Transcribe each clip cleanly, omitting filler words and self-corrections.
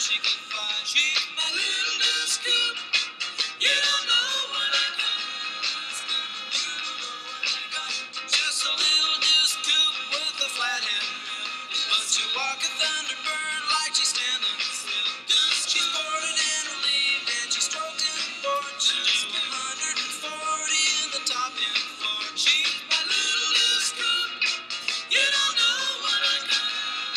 she can find. She's my little new scoop. You don't know what I got. You don't know what I got. Just a little new scoop with a flathead mill. But she walk a thunderbird like she's standing still. She's boarded and relieved and she's stroked in board. She's 140 in the top end floor. She's my little new scoop. You don't know what I got.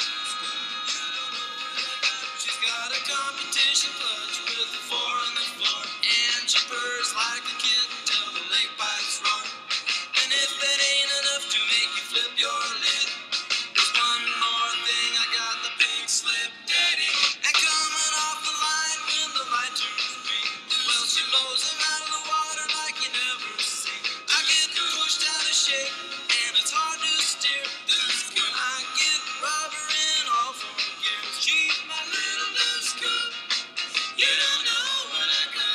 She's got a competition clutch with a 4 on the floor. And she purrs like a kitten till the lake pipes roar. And if that ain't enough to make you flip your lid, there's one more thing, I got the pink slip daddy. And coming off the line when the light turns green, well, she blows him out of the water like you never see. I get pushed out of shape and it's hard to steer. I get rubber in all 4 gears. She's my little new scoop. You don't know what I got.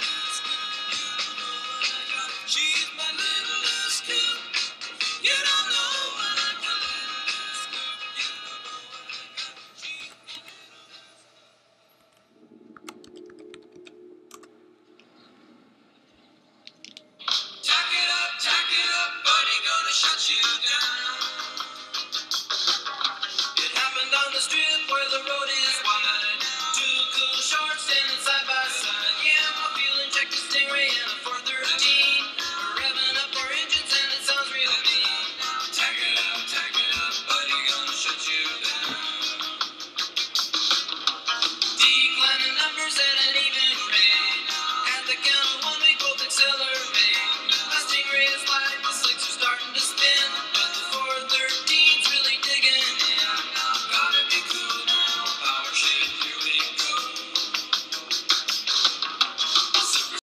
She's my little new scoop. You don't know what I got. Tack it up, buddy, gonna shut you down.